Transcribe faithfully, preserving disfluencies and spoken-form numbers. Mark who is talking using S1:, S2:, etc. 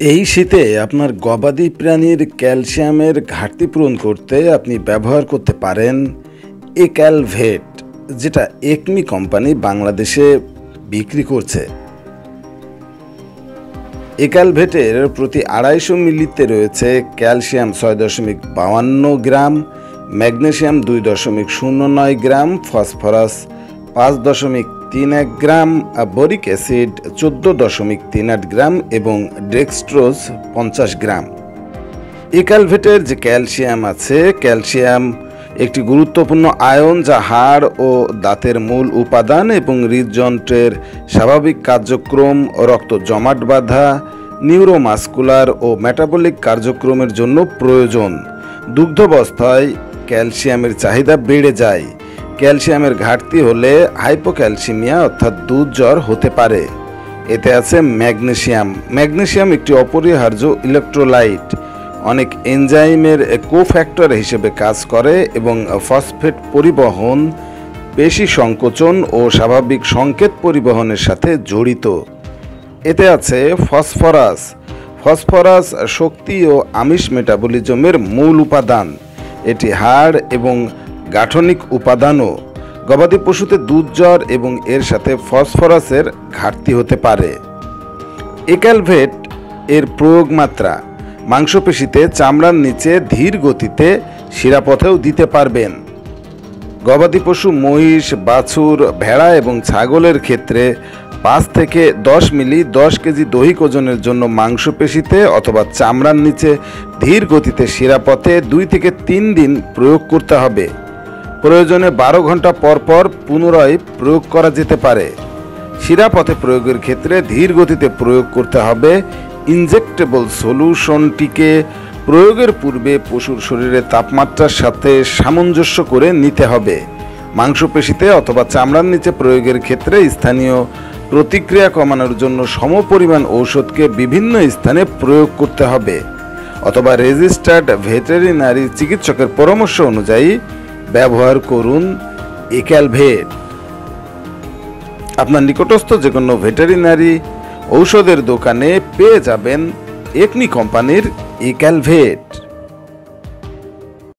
S1: এই শীতে আপনার গবাদি প্রাণীর ক্যালসিয়ামের ঘাটতি পূরণ করতে আপনি ব্যবহার করতে পারেন এক্যালভেট, যেটা একমি কোম্পানি বাংলাদেশে বিক্রি করছে। এক্যালভেটের প্রতি আড়াইশো মিলিতে রয়েছে ক্যালসিয়াম ছয় দশমিক বাউান্ন গ্রাম, ম্যাগনেসিয়াম দুই দশমিক শূন্য নয় গ্রাম, ফসফরাস পাঁচ দশমিক তিন এক গ্রাম, বরিক অ্যাসিড চোদ্দ দশমিক তিন আট গ্রাম এবং ডেক্সট্রোজ পঞ্চাশ গ্রাম। এক্যালভেটের যে ক্যালসিয়াম আছে, ক্যালসিয়াম একটি গুরুত্বপূর্ণ আয়ন যা হাড় ও দাঁতের মূল উপাদান এবং হৃদযন্ত্রের স্বাভাবিক কার্যক্রম, রক্ত জমাট বাঁধা, নিউরোমাস্কুলার ও মেটাবলিক কার্যক্রমের জন্য প্রয়োজন। দুগ্ধাবস্থায় ক্যালসিয়ামের চাহিদা বেড়ে যায়। ক্যালসিয়ামের ঘাটতি হলে হাইপোক্যালসিমিয়া অর্থাৎ দুধ জ্বর হতে পারে। এতে আছে ম্যাগনেসিয়াম। ম্যাগনেসিয়াম একটি অপরিহার্য ইলেকট্রোলাইট, অনেক এনজাইমের কোফ্যাক্টর হিসেবে কাজ করে এবং ফসফেট পরিবহন, পেশি সংকোচন ও স্বাভাবিক সংকেত পরিবহনের সাথে জড়িত। এতে আছে ফসফরাস। ফসফরাস শক্তি ও আমিষ মেটাবলিজমের মূল উপাদান। এটি হাড় এবং গাঠনিক উপাদানও। গবাদি পশুতে দুধ জ্বর এবং এর সাথে ফসফরাসের ঘাটতি হতে পারে। এক্যালভেট এর প্রয়োগ মাত্রা: মাংসপেশিতে, চামড়ার নিচে, ধীর গতিতে, শিরাপথেও দিতে পারবেন। গবাদি পশু মহিষ, বাছুর, ভেড়া এবং ছাগলের ক্ষেত্রে পাঁচ থেকে দশ মিলি দশ কেজি দৈহিক ওজনের জন্য মাংসপেশিতে অথবা চামড়ার নিচে ধীর গতিতে শিরাপথে দুই থেকে তিন দিন প্রয়োগ করতে হবে। প্রয়োজনে বারো ঘন্টা পর পর পুনরায় প্রয়োগ করা যেতে পারে। শিরাপথে প্রয়োগের ক্ষেত্রে ধীর গতিতে প্রয়োগ করতে হবে। ইনজেক্টেবল সলিউশনটিকে প্রয়োগের পূর্বে পশুর শরীরের তাপমাত্রার সাথে সামঞ্জস্য করে নিতে হবে। মাংসপেশিতে অথবা চামড়ার নিচে প্রয়োগের ক্ষেত্রে স্থানীয় প্রতিক্রিয়া কমানোর জন্য সমপরিমাণ ঔষধকে বিভিন্ন স্থানে প্রয়োগ করতে হবে অথবা রেজিস্টার্ড ভেটেরিনারি চিকিৎসকের পরামর্শ অনুযায়ী ব্যবহার করুন এক্যালভেট। আপনার নিকটস্থ যে কোনো ভেটেরিনারি ঔষধের দোকানে পেয়ে যাবেন একমি কোম্পানির এক্যালভেট।